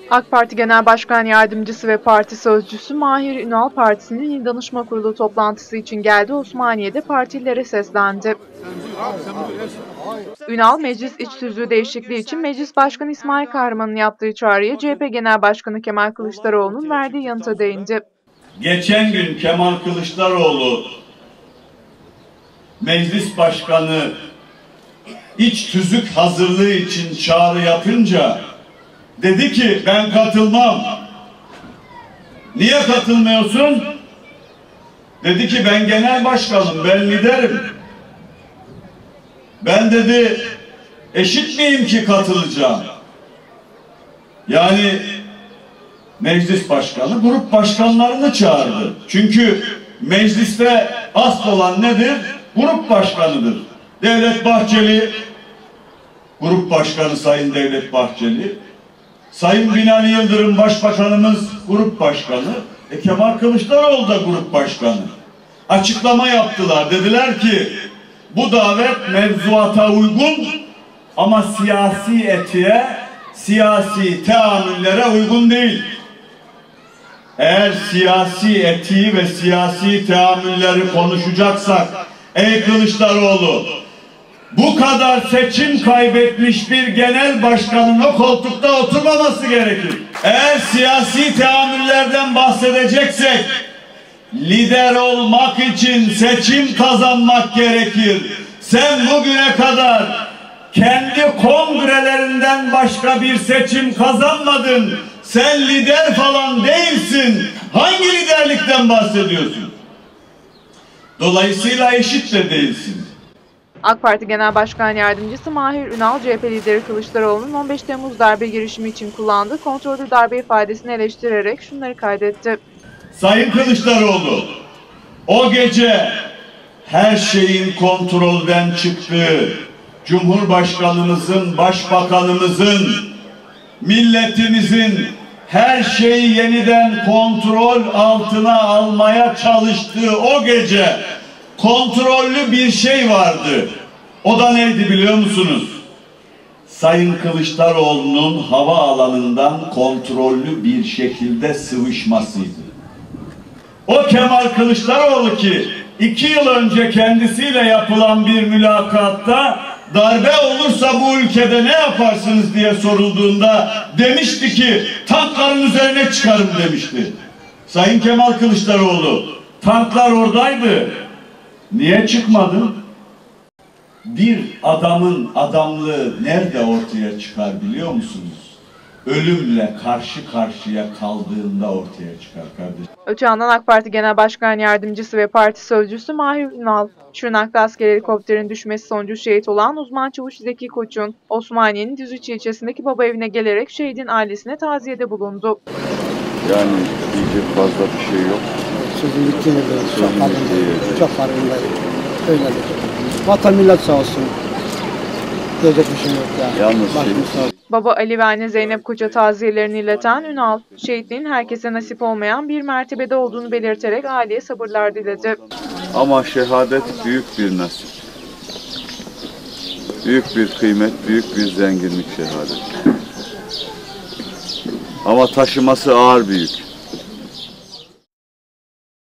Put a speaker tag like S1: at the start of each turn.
S1: AK Parti Genel Başkan Yardımcısı ve Parti Sözcüsü Mahir Ünal, partisinin İl Danışma Kurulu toplantısı için geldi Osmaniye'de partililere seslendi. Ünal, meclis iç tüzüğü değişikliği için Meclis Başkanı İsmail Kahraman'ın yaptığı çağrıya CHP Genel Başkanı Kemal Kılıçdaroğlu'nun verdiği yanıta değindi.
S2: Geçen gün Kemal Kılıçdaroğlu Meclis Başkanı iç tüzük hazırlığı için çağrı yapınca dedi ki ben katılmam. Niye katılmıyorsun? Dedi ki ben genel başkanım, ben liderim. Ben dedi eşit miyim ki katılacağım? Yani meclis başkanı grup başkanlarını çağırdı. Çünkü mecliste asıl olan nedir? Grup başkanıdır. Devlet Bahçeli, grup başkanı Sayın Devlet Bahçeli, Sayın Binali Yıldırım Başbakanımız grup başkanı, Kemal Kılıçdaroğlu da grup başkanı. Açıklama yaptılar. Dediler ki bu davet mevzuata uygun ama siyasi etiğe, siyasi teamüllere uygun değil. Eğer siyasi etiği ve siyasi teamülleri konuşacaksak, ey Kılıçdaroğlu, bu kadar seçim kaybetmiş bir genel başkanın o koltukta oturmaması gerekir. Eğer siyasi teamüllerden bahsedeceksek, lider olmak için seçim kazanmak gerekir. Sen bugüne kadar kendi kongrelerinden başka bir seçim kazanmadın. Sen lider falan değilsin. Hangi liderlikten bahsediyorsun? Dolayısıyla eşit de değilsin.
S1: AK Parti Genel Başkan Yardımcısı Mahir Ünal, CHP lideri Kılıçdaroğlu'nun 15 Temmuz darbe girişimi için kullandığı kontrollü darbe ifadesini eleştirerek şunları kaydetti.
S2: Sayın Kılıçdaroğlu, o gece her şeyin kontrolden çıktığı, Cumhurbaşkanımızın, Başbakanımızın, milletimizin her şeyi yeniden kontrol altına almaya çalıştığı o gece kontrollü bir şey vardı. O da neydi biliyor musunuz? Sayın Kılıçdaroğlu'nun hava alanından kontrollü bir şekilde sıvışmasıydı. O Kemal Kılıçdaroğlu ki 2 yıl önce kendisiyle yapılan bir mülakatta darbe olursa bu ülkede ne yaparsınız diye sorulduğunda demişti ki tankların üzerine çıkarım demişti. Sayın Kemal Kılıçdaroğlu, tanklar oradaydı. Niye çıkmadın? Bir adamın adamlığı nerede ortaya çıkar biliyor musunuz? Ölümle karşı karşıya kaldığında ortaya çıkar kardeşim.
S1: Öte yandan AK Parti Genel Başkan Yardımcısı ve Parti Sözcüsü Mahir Ünal, Şırnak'ta asker helikopterin düşmesi sonucu şehit olan uzman çavuş Zeki Koç'un Osmaniye'nin Düzüç ilçesindeki baba evine gelerek şehidin ailesine taziyede bulundu.
S3: Yani diyecek fazla bir şey yok.
S4: Sözün bittiğini de çok farkındayım. Öyledir. Vatan millet sağ olsun. Diyecek bir şey yok yani.
S3: Yalnız
S1: Baba Ali ve anne Zeynep Koç'a taziyelerini ileten Ünal, şehitliğin herkese nasip olmayan bir mertebede olduğunu belirterek aileye sabırlar diledi.
S3: ama şehadet büyük bir nasip. Büyük bir kıymet, büyük bir zenginlik şehadet. Ama taşıması ağır bir yük.